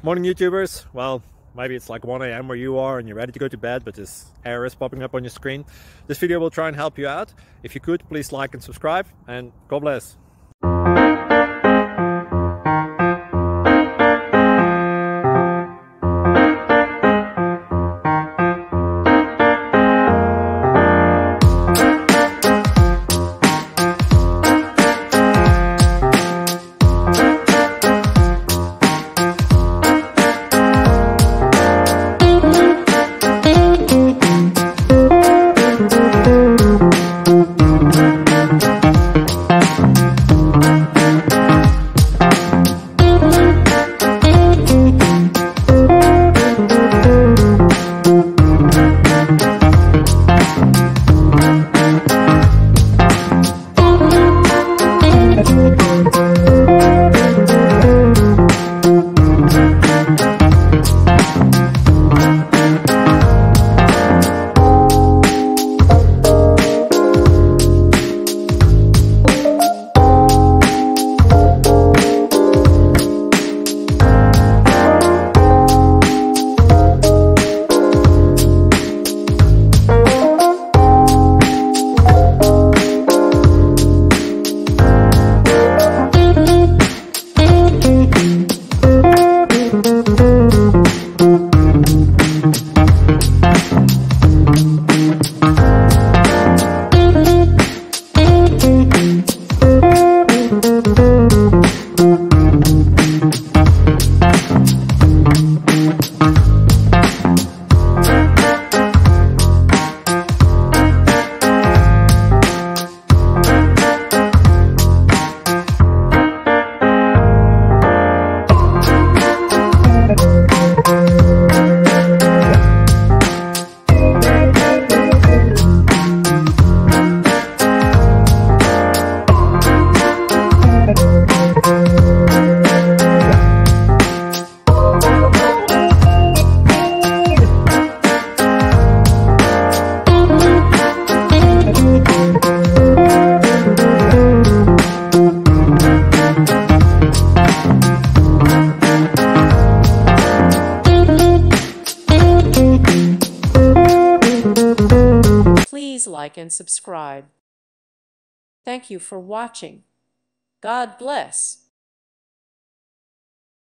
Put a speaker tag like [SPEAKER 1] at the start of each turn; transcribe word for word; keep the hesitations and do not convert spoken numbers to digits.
[SPEAKER 1] Morning YouTubers. Well, maybe it's like one A M where you are and you're ready to go to bed, but this error is popping up on your screen. This video will try and help you out. If you could, please like and subscribe, and God bless.
[SPEAKER 2] Please like and subscribe. Thank you for watching. God bless.